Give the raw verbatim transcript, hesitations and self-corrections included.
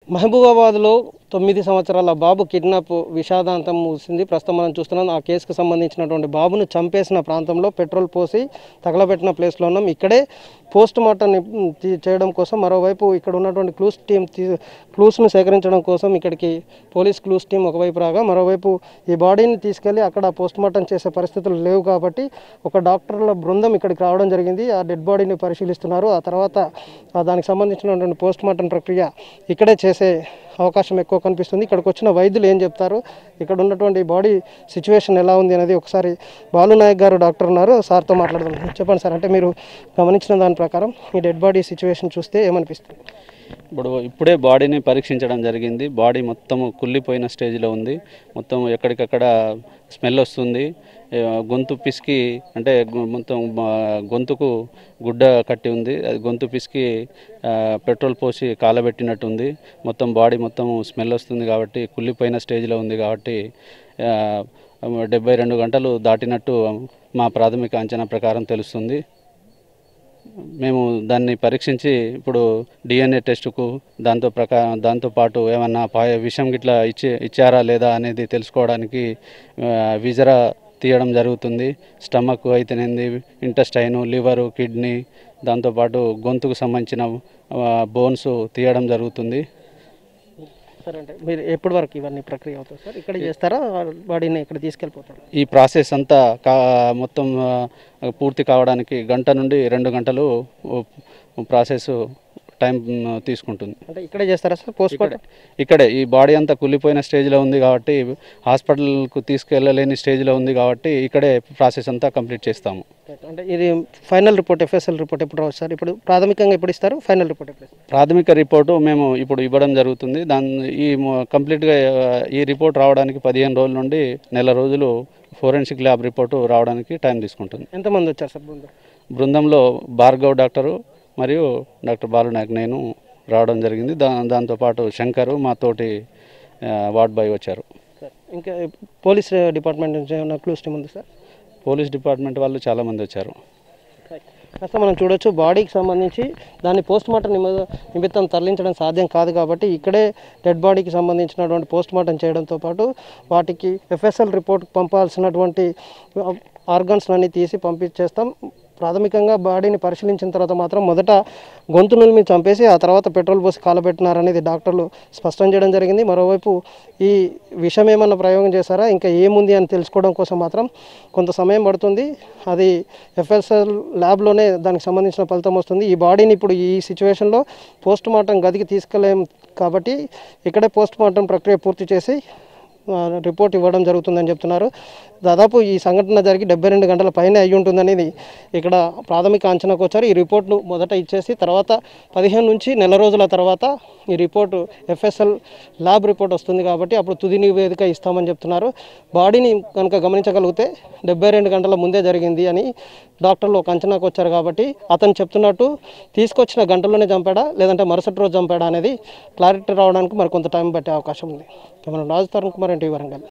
మహబూబాబాద్లో తొమ్మిది సంవత్సరాల బాబు కిడ్నాప్ విషాదాంతం ముగిసింది. ప్రస్తుతం మనం చూస్తున్నాం. ఆ కేసుకు సంబంధించినటువంటి బాబును చంపేసిన ప్రాంతంలో పెట్రోల్ పోసి తగలబెట్టిన ప్లేస్లో ఉన్నాం. ఇక్కడే పోస్ట్ మార్టం చేయడం కోసం మరోవైపు ఇక్కడ ఉన్నటువంటి క్లూస్ టీం క్లూస్ను సేకరించడం కోసం ఇక్కడికి పోలీస్ క్లూస్ టీం ఒకవైపు రాగా, మరోవైపు ఈ బాడీని తీసుకెళ్లి అక్కడ పోస్ట్ మార్టం చేసే పరిస్థితులు లేవు కాబట్టి ఒక డాక్టర్ల బృందం ఇక్కడికి రావడం జరిగింది. ఆ డెడ్ బాడీని పరిశీలిస్తున్నారు. ఆ తర్వాత దానికి సంబంధించినటువంటి పోస్ట్ మార్టం ప్రక్రియ ఇక్కడే చేసే అవకాశం ఎక్కువ కనిపిస్తుంది. ఇక్కడికి వచ్చిన వైద్యులు ఏం చెప్తారు, ఇక్కడ ఉన్నటువంటి బాడీ సిచ్యువేషన్ ఎలా ఉంది అనేది ఒకసారి బాలు నాయక్ గారు డాక్టర్ ఉన్నారు, సార్తో మాట్లాడదాం. చెప్పండి సార్, అంటే మీరు గమనించిన దాని ప్రకారం ఈ డెడ్ బాడీ సిచ్యువేషన్ చూస్తే ఏమనిపిస్తుంది? ఇప్పుడు ఇప్పుడే బాడీని పరీక్షించడం జరిగింది. బాడీ మొత్తం కుళ్ళిపోయిన స్టేజ్లో ఉంది. మొత్తం ఎక్కడికక్కడ స్మెల్ వస్తుంది. గొంతు పిసికి అంటే మొత్తం గొంతుకు గుడ్డ కట్టి ఉంది. అది గొంతు పిసికి పెట్రోల్ పోసి కాలబెట్టినట్టుంది. మొత్తం బాడీ మొత్తం స్మెల్ వస్తుంది కాబట్టి కుళ్ళిపోయిన స్టేజ్లో ఉంది కాబట్టి డెబ్బై రెండు గంటలు దాటినట్టు మా ప్రాథమిక అంచనా ప్రకారం తెలుస్తుంది. మేము దాన్ని పరీక్షించి ఇప్పుడు డిఎన్ఏ టెస్టుకు దాంతో ప్రకారం దాంతోపాటు ఏమన్నా పాయ విషం గిట్లా ఇచ్చి ఇచ్చారా లేదా అనేది తెలుసుకోవడానికి విజరా తీయడం జరుగుతుంది. స్టమక్ అయితేనేది, ఇంటెస్టైను, లివరు, కిడ్నీ, దాంతోపాటు గొంతుకు సంబంధించిన బోన్స్ తీయడం జరుగుతుంది. సార్, అంటే మీరు ఎప్పటి వరకు ఇవన్నీ ప్రక్రియ అవుతుంది సార్? ఇక్కడ చేస్తారా, బాడీని ఇక్కడ తీసుకెళ్ళిపోతారు? ఈ ప్రాసెస్ అంతా కా మొత్తం పూర్తి కావడానికి గంట నుండి రెండు గంటలు ప్రాసెస్ టైం తీసుకుంటుంది. అంటే ఇక్కడే చేస్తారా సార్ పోస్ట్ మార్టం? ఇక్కడే. ఈ బాడీ అంతా కుళ్ళిపోయిన స్టేజ్లో ఉంది కాబట్టి, హాస్పిటల్కు తీసుకెళ్ళలేని స్టేజ్లో ఉంది కాబట్టి ఇక్కడే ప్రాసెస్ అంతా కంప్లీట్ చేస్తాము. అంటే ఇది ఫైనల్ రిపోర్ట్, ఎఫ్ఎస్ఎల్ రిపోర్ట్ ఎప్పుడు రావచ్చు సార్? ఇప్పుడు ప్రాథమికంగా ఎప్పుడు ఇస్తారు? ఫైనల్ రిపోర్ట్ ఎప్పుడు? ప్రాథమిక రిపోర్టు మేము ఇప్పుడు ఇవ్వడం జరుగుతుంది. దాని ఈ కంప్లీట్గా ఈ రిపోర్ట్ రావడానికి పదిహేను రోజుల నుండి నెల రోజులు ఫోరెన్సిక్ ల్యాబ్ రిపోర్టు రావడానికి టైం తీసుకుంటుంది. ఎంతమంది వచ్చారు సార్ బృందం? బృందంలో భార్గవ్ డాక్టరు మరియు డాక్టర్ బాలు నాయక్ నేను రావడం జరిగింది. దా దాంతోపాటు శంకరు, మా తోటి వార్డ్ బాయ్ వచ్చారు. ఇంకా పోలీస్ డిపార్ట్మెంట్ నుంచి ఏమైనా క్లూస్ టీమ్ ఉంది సార్? పోలీస్ డిపార్ట్మెంట్ వాళ్ళు చాలామంది వచ్చారు. కాస్త మనం చూడొచ్చు, బాడీకి సంబంధించి దాన్ని పోస్ట్ మార్టం నిమిత్తం తరలించడం సాధ్యం కాదు కాబట్టి ఇక్కడే డెడ్ బాడీకి సంబంధించినటువంటి పోస్ట్ మార్టం చేయడంతో పాటు వాటికి ఎఫ్ఎస్ఎల్ రిపోర్ట్ పంపాల్సినటువంటి ఆర్గన్స్ అన్నీ తీసి పంపించేస్తాం. ప్రాథమికంగా బాడీని పరిశీలించిన తర్వాత మాత్రం మొదట గొంతు నులిమి చంపేసి ఆ తర్వాత పెట్రోల్ పోసి కాలబెట్టినారనేది డాక్టర్లు స్పష్టం చేయడం జరిగింది. మరోవైపు ఈ విషం ఏమన్నా ప్రయోగం చేశారా, ఇంకా ఏముంది అని తెలుసుకోవడం కోసం మాత్రం కొంత సమయం పడుతుంది. అది ఎఫ్ఎస్ఎల్ ల్యాబ్లోనే దానికి సంబంధించిన ఫలితం వస్తుంది. ఈ బాడీని ఇప్పుడు ఈ సిచ్యువేషన్లో పోస్ట్ మార్టం గదికి తీసుకెళ్ళలేం కాబట్టి ఇక్కడే పోస్ట్ మార్టం ప్రక్రియ పూర్తి చేసి రిపోర్ట్ ఇవ్వడం జరుగుతుందని చెప్తున్నారు. దాదాపు ఈ సంఘటన జరిగి డెబ్బై రెండు గంటల పైన అయ్యి ఉంటుందనేది ఇక్కడ ప్రాథమిక అంచనాకు వచ్చారు. ఈ రిపోర్ట్ను మొదట ఇచ్చేసి తర్వాత పదిహేను నుంచి నెల రోజుల తర్వాత ఈ రిపోర్టు ఎఫ్ఎస్ఎల్ ల్యాబ్ రిపోర్ట్ వస్తుంది కాబట్టి అప్పుడు తుది నివేదిక ఇస్తామని చెప్తున్నారు. బాడీని కనుక గమనించగలిగితే డెబ్బై రెండు గంటల ముందే జరిగింది అని డాక్టర్లు ఒక అంచనాకు వచ్చారు కాబట్టి అతను చెప్తున్నట్టు తీసుకొచ్చిన గంటల్లోనే చంపాడా లేదంటే మరుసటి రోజు చంపాడా అనేది క్లారిటీ రావడానికి మరి కొంత టైం పట్టే అవకాశం ఉంది. Camera Raju Tarun Kumar, NTV Warangal.